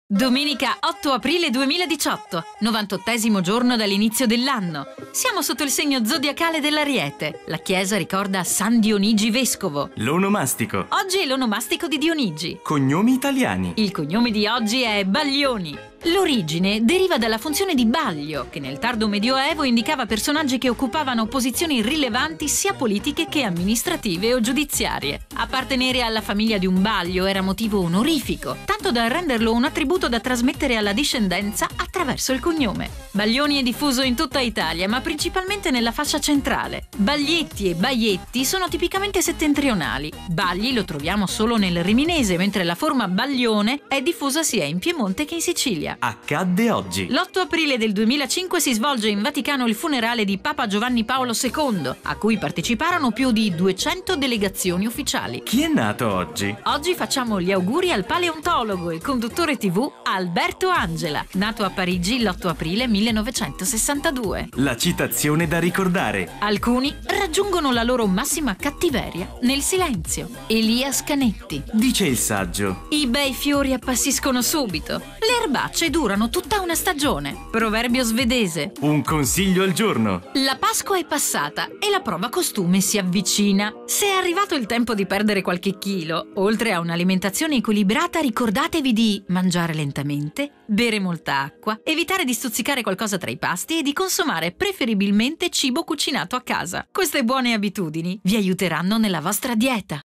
Domenica 8 aprile 2018, 98esimo giorno dall'inizio dell'anno. Siamo sotto il segno zodiacale dell'Ariete. La chiesa ricorda San Dionigi Vescovo. L'onomastico. Oggi è l'onomastico di Dionigi. Cognomi italiani. Il cognome di oggi è Baglioni. L'origine deriva dalla funzione di baglio, che nel tardo medioevo indicava personaggi che occupavano posizioni rilevanti sia politiche che amministrative o giudiziarie. Appartenere alla famiglia di un baglio era motivo onorifico, tanto da renderlo un attributo da trasmettere alla discendenza attraverso il cognome. Baglioni è diffuso in tutta Italia, ma principalmente nella fascia centrale. Baglietti e baglietti sono tipicamente settentrionali. Bagli lo troviamo solo nel riminese, mentre la forma baglione è diffusa sia in Piemonte che in Sicilia. Accadde oggi. L'8 aprile del 2005 si svolge in Vaticano il funerale di Papa Giovanni Paolo II, a cui parteciparono più di 200 delegazioni ufficiali. Chi è nato oggi? Oggi facciamo gli auguri al paleontologo e conduttore TV Alberto Angela, nato a Parigi l'8 aprile 1962. La citazione da ricordare. Alcuni raggiungono la loro massima cattiveria nel silenzio. Elias Canetti. Dice il saggio. I bei fiori appassiscono subito. Le erbacce durano tutta una stagione. Proverbio svedese. Un consiglio al giorno. La Pasqua è passata e la prova costume si avvicina. Se è arrivato il tempo di perdere qualche chilo, oltre a un'alimentazione equilibrata, ricordatevi di mangiare lentamente, bere molta acqua, evitare di stuzzicare qualcosa tra i pasti e di consumare preferibilmente cibo cucinato a casa. Queste buone abitudini vi aiuteranno nella vostra dieta.